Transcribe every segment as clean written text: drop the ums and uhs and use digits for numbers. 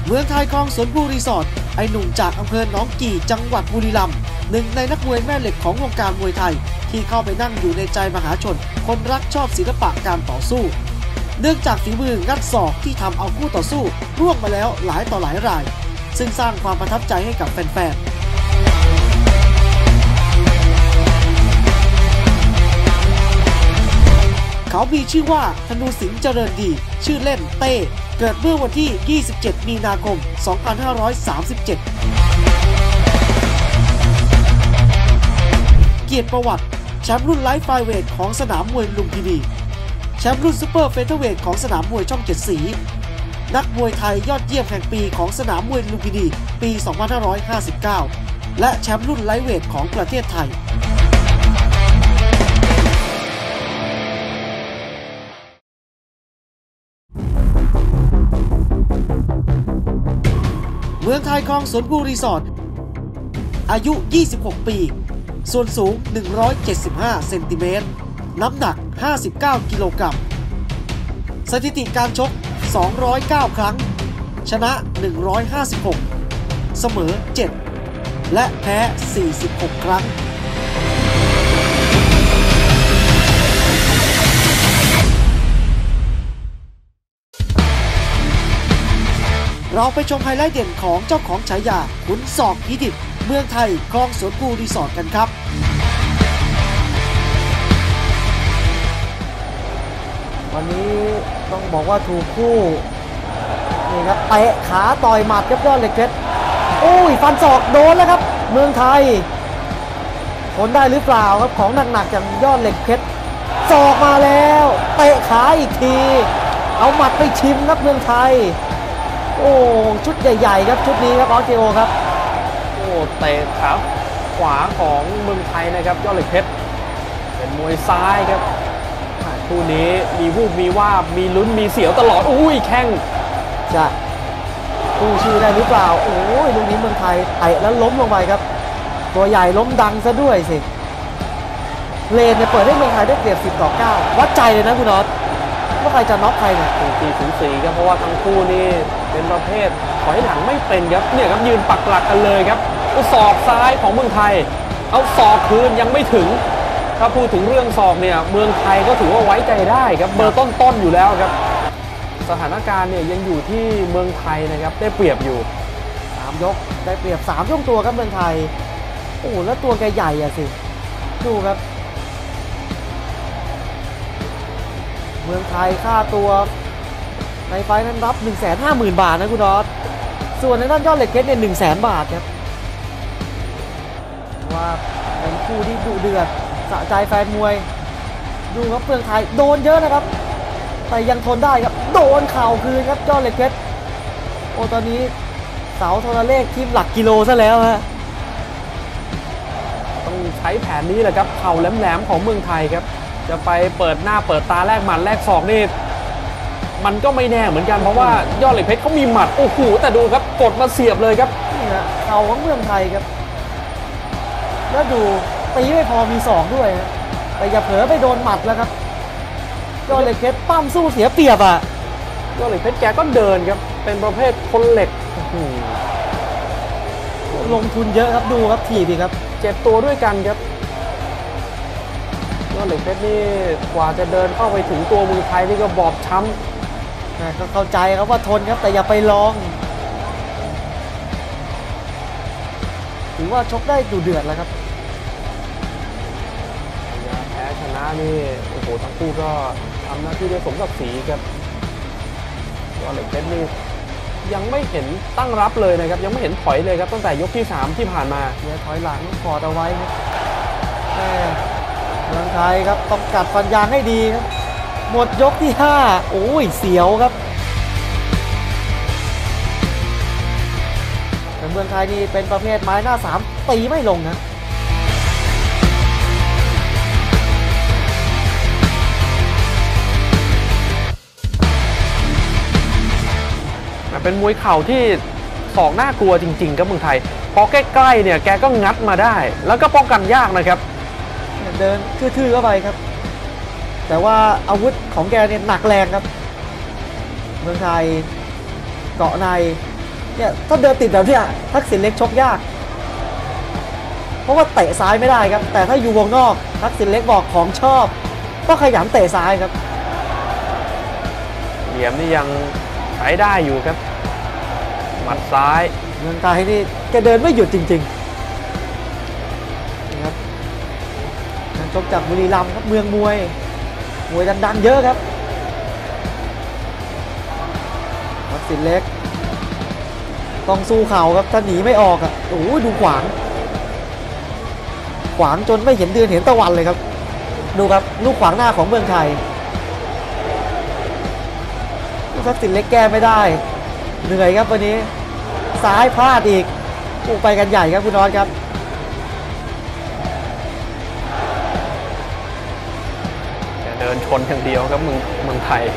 เมืองไทยคลองสวนภูรีสอร์ทไอหนุ่มจากอำเภอหนองกี่จังหวัดบุรีรัมย์หนึ่งในนักมวยแม่เหล็กของวงการมวยไทยที่เข้าไปนั่งอยู่ในใจมหาชนคนรักชอบศิลปะการต่อสู้เนื่องจากฝีมืองัดศอกที่ทำเอาคู่ต่อสู้ร่วงมาแล้วหลายต่อหลายรายซึ่งสร้างความประทับใจให้กับแฟนๆเขามีชื่อว่าธนูสิงห์เจริญดีชื่อเล่นเต้เกิดเมื่อวันที่ 27 มีนาคม 2537 เกียรติประวัติแชมป์รุ่นไลท์ไฟเวทของสนามมวยลุมพินีแชมป์รุ่นซูเปอร์เฟเธอร์เวทของสนามมวยช่อง7สีนักมวยไทยยอดเยี่ยมแห่งปีของสนามมวยลุมพินีปี 2559 และแชมป์รุ่นไลท์เวทของประเทศไทยเมืองไทยคลองสวนภูรีสอร์ทอายุ 26 ปีส่วนสูง 175 เซนติเมตรน้ำหนัก 59 กิโลกรัมสถิติการชก 209 ครั้งชนะ 156 เสมอ 7 และแพ้ 46 ครั้งเราไปชมไฮไลท์เด่นของเจ้าของฉายาขุนศอกผีดิบเมืองไทยคลองสวนภูรีสอร์ทกันครับวันนี้ต้องบอกว่าถูกคู่นี่ครับเตะขาต่อยหมัดยอดเหล็กเพชรโอ้ยฟันศอกโดนแล้วครับเมืองไทยทนได้หรือเปล่าครับของหนักๆอย่างยอดเหล็กเพชรศอกมาแล้วเตะขาอีกทีเอาหมัดไปชิมครับเมืองไทยโอ้ชุดใหญ่ๆครับชุดนี้ครับออสเจโอครับโอ้เตะขาขวาของเมืองไทยนะครับยอดเหล็กเพชรเป็นมวยซ้ายครับคู่นี้มีวูบมีว่ามีลุ้นมีเสียวตลอดอุ้ยแข้งจะคู่ชื่อได้หรือเปล่าโอ้ยลูกนี้เมืองไทยเตะแล้วล้มลงไปครับตัวใหญ่ล้มดังซะด้วยสิเลนเนี่ยเปิดให้เมืองไทยได้เปรียบ10-9วัดใจเลยนะคุณน็อตว่าใครจะน็อกใครเนี่ย 4-0ครับเพราะว่าทั้งคู่นี่เป็นประเภทถอยหลังไม่เป็นครับเนี่ยครับยืนปักหลักกันเลยครับศอกซ้ายของเมืองไทยเอาศอกคืนยังไม่ถึงถ้าพูดถึงเรื่องศอกเนี่ยเมืองไทยก็ถือว่าไว้ใจได้ครับเบอร์ต้นๆอยู่แล้วครับสถานการณ์เนี่ยยังอยู่ที่เมืองไทยนะครับได้เปรียบอยู่ 3 ยกได้เปรียบ3 ช่วงตัวครับเมืองไทยโอ้แล้วตัวแกใหญ่อะสิดูครับเมืองไทยค่าตัวในไฟนั้นรับ 150,000 บาทนะคุณดอสส่วนในด้านยอดเหล็กเพชรเนี่ย100,000 บาทครับว่าเป็นคู่ที่ดุเดือดสะใจแฟนมวยดูครับเมืองไทยโดนเยอะนะครับแต่ยังทนได้ครับโดนเข่าคืนครับยอดเหล็กเพชรโอ้ตอนนี้เสาโทรเลขทีมหลักกิโลซะแล้วฮะต้องใช้แผนนี้แหละครับเข่าแหลมๆของเมืองไทยครับจะไปเปิดหน้าเปิดตาแลกหมัดแลกศอกนี่มันก็ไม่แน่เหมือนกันเพราะว่ายอดเหล็กเพชรเขามีหมัดโอ้โหแต่ดูครับกดมาเสียบเลยครับนี่ฮะเข่าของเมืองไทยครับแล้วดูตีไม่พอมีศอกด้วยแต่อย่าเผลอไปโดนหมัดแล้วครับยอดเหล็กเพชรปั้มสู้เสียเปรียบอ่ะยอดเหล็กเพชรแกก็เดินครับเป็นประเภทคนเหล็กลงทุนเยอะครับดูครับถีบดีครับเจ็บตัวด้วยกันครับยอดเหล็กเพชรนี่กว่าจะเดินเข้าไปถึงตัวเมืองไทยนี่ก็บอบช้ำก็เข้าใจครับว่าทนครับแต่อย่าไปลองถือว่าชกได้ดุเดือดแล้วครับแพ้ชนะนี่โอ้โหทั้งคู่ก็ทำหน้าที่ได้สมศักดิ์ศรีครับยอดเหล็กเพชรนี่ยังไม่เห็นตั้งรับเลยนะครับยังไม่เห็นถอยเลยครับตั้งแต่ยกที่3ที่ผ่านมาเนี่ยถอยหลังกอดเอาไว้ครับเมืองไทยครับต้องกัดฟันยางให้ดีครับหมดยกที่5โอ้ยเสียวครับแต่เมืองไทยนี่เป็นประเภทไม้หน้า3ตีไม่ลงนะเป็นมวยเข่าที่ศอกน่ากลัวจริงๆครับเมืองไทยพอใกล้ๆเนี่ยแกก็งัดมาได้แล้วก็ป้องกันยากนะครับเดินทื่อๆเข้าไปครับแต่ว่าอาวุธของแกเนี่ยหนักแรงครับเมืองไทยเกาะในเนี่ยถ้าเดินติดแบบเนี้ยทักษิณเล็กชกยากเพราะว่าเตะซ้ายไม่ได้ครับแต่ถ้าอยู่วงนอกทักษิณเล็กบอกของชอบก็ขยันเตะซ้ายครับเหลี่ยมนี่ยังใช้ได้อยู่ครับหมัดซ้ายเมืองไทยนี่แกเดินไม่หยุดจริงๆนะครับนักชกจากบุรีรัมย์ครับเมืองมวยดังๆเยอะครับทักษิณเล็กต้องสู้เข่าครับถ้าหนีไม่ออกอ่ะโอ้ยดูขวางจนไม่เห็นเดือนเห็นตะวันเลยครับดูครับลูกขวางหน้าของเมืองไทยทักษิณเล็กแก้ไม่ได้เหนื่อยครับวันนี้ซ้ายพลาดอีกไปกันใหญ่ครับคุณน้อยครับเดินชนอย่างเดียวครับเมืองไทย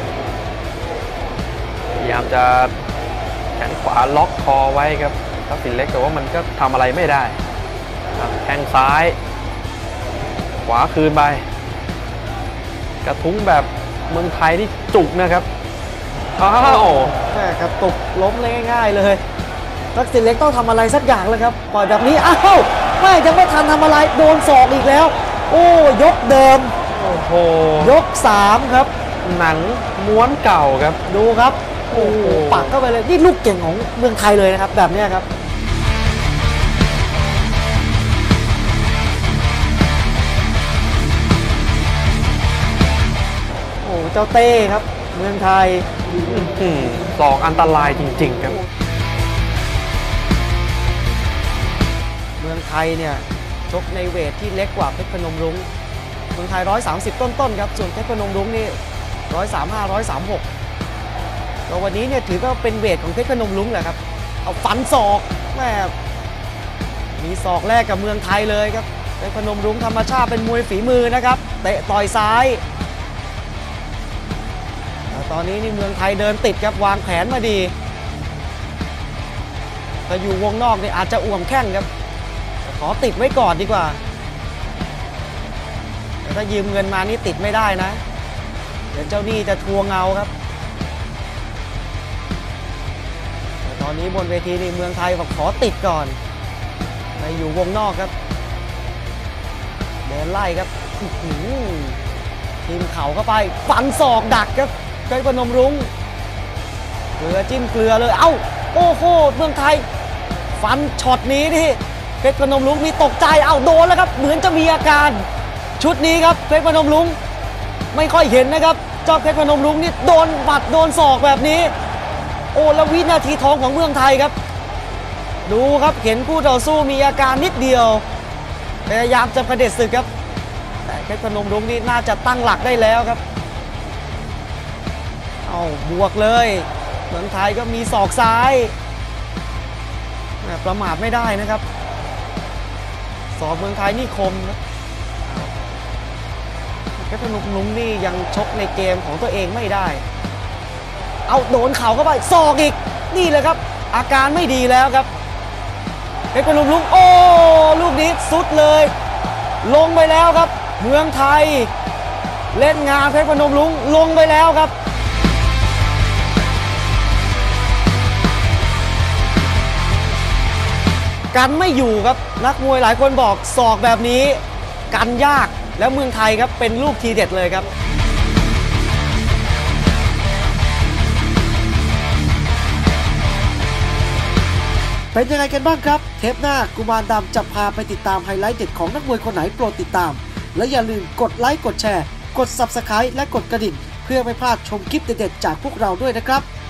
พยายามจะแขนขวาล็อกคอไว้ครับทักษิณเล็กแต่ว่ามันก็ทำอะไรไม่ได้แข้งซ้ายขวาคืนไปกระทุ้งแบบเมืองไทยนี่จุกนะครับอ้าวแม่กระตุกล้มเลยง่ายๆเลยทักษิณเล็กต้องทำอะไรสักอย่างเลยครับปล่อยแบบนี้อ้าวแม่ยังไม่ทันทำอะไรโดนศอกอีกแล้วโอ้ยกเดิมโอ้โหยก3ครับหนังม้วนเก่าครับดูครับโอ้ปักเข้าไปเลยนี่ลูกเก่งของเมืองไทยเลยนะครับแบบนี้ครับโอ้เจ้าเต้ครับเมืองไทยศอกอันตรายจริงๆครับเมืองไทยเนี่ยชกในเวทที่เล็กกว่าเพชรพนมรุ้งเมืองไทย130ต้นๆครับส่วนเพชรพนมรุ้งนี่135 136แล้ววันนี้เนี่ยถือว่าเป็นเวทของเพชรพนมรุ้งแหละครับเอาฟันศอกแม่มีศอกแรกกับเมืองไทยเลยครับเพชรพนมรุ้งธรรมชาติเป็นมวยฝีมือนะครับเตะต่อยซ้ายตอนนี้นี่เมืองไทยเดินติดครับวางแผนมาดีถ้าอยู่วงนอกนี่อาจจะอ่วมแข้งครับขอติดไว้ก่อนดีกว่าแต่ถ้ายืมเงินมานี่ติดไม่ได้นะเดี๋ยวเจ้าหนี้จะทวงเอาครับแต่ตอนนี้บนเวทีนี่เมืองไทยบอกขอติดก่อนไปอยู่วงนอกครับเดินไล่ครับทีมเข่าเข้าไปฟันศอกดักครับเพชรพนมรุ้งเกลือจิ้มเกลือเลยเอ้าโอ้โหเมืองไทยฟันช็อตนี้นี่เพชรพนมรุ้งมีตกใจเอ้าโดนแล้วครับเหมือนจะมีอาการชุดนี้ครับเพชรพนมรุ้งไม่ค่อยเห็นนะครับเจ้าเพชรพนมรุ้งนี่โดนบัดโดนศอกแบบนี้โอ้แล้ววินาทีทองของเมืองไทยครับดูครับเห็นคู่ต่อสู้มีอาการนิดเดียวพยายามจะเผด็จศึกครับแต่เพชรพนมรุ้งนี่น่าจะตั้งหลักได้แล้วครับเอาบวกเลยเมืองไทยก็มีศอกซ้ายประมาทไม่ได้นะครับศอกเมืองไทยนี่คมครับเพชรพนมรุ้งนี่ยังชกในเกมของตัวเองไม่ได้เอาโดนเข่าเข้าไปศอกอีกนี่เลยครับอาการไม่ดีแล้วครับเพชรพนมรุ้งโอ้ลูกนี้สุดเลยลงไปแล้วครับเมืองไทยเล่นงานเพชรพนมรุ้งลงไปแล้วครับกันไม่อยู่ครับนักมวยหลายคนบอกศอกแบบนี้กันยากแล้วเมืองไทยครับเป็นลูกทีเด็ดเลยครับเป็นยังไงกันบ้างครับเทปหน้ากุมารดำจะพาไปติดตามไฮไลท์เด็ดของนักมวยคนไหนโปรดติดตามและอย่าลืมกดไลค์กดแชร์กด Subscribe และกดกระดิ่งเพื่อไม่พลาดชมคลิปเด็ดๆจากพวกเราด้วยนะครับ